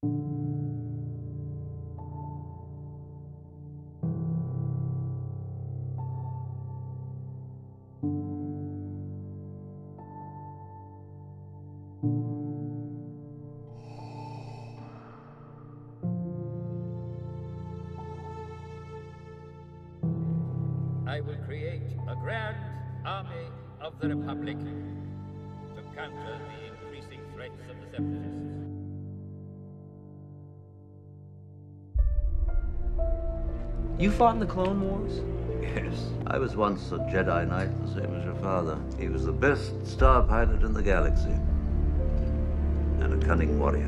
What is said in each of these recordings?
I will create a grand army of the Republic to counter the increasing threats of the Separatists. You fought in the Clone Wars? Yes. I was once a Jedi Knight, the same as your father. He was the best star pilot in the galaxy. And a cunning warrior.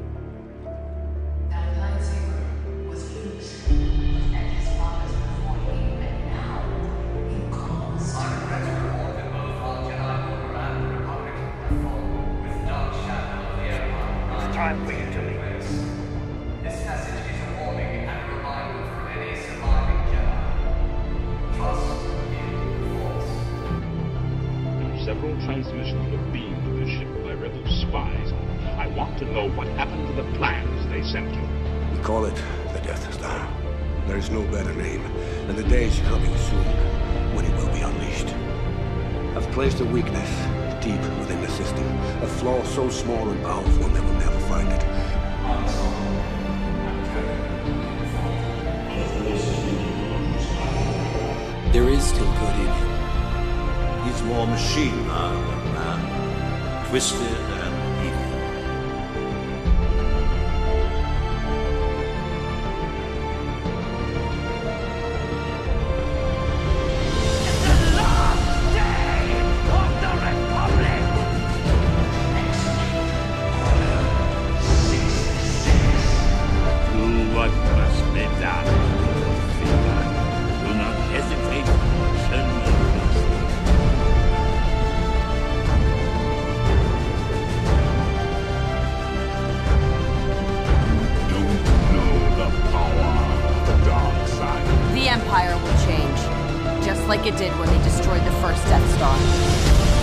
That lightsaber was used at his father's before him, and now you cause. I regret to report that both our Jedi Order and the Republic have fallen with dark shadow of the Empire. It's time for you to leave. This message is a warning and a reminder for any surviving Jedi. Trust in the Force. There are several transmissions were beamed to this ship by rebel spies. I want to know what happened to the plans they sent you. We call it the Death Star. There is no better name, and the day is coming soon when it will be unleashed. I've placed a weakness deep within the system, a flaw so small and powerful they will never find it. There is still good in him. He's more machine now than man. Twisted and evil. Do what must be done. Do not hesitate. Send them. Don't know the power of the dark side. The Empire will change, just like it did when they destroyed the first Death Star.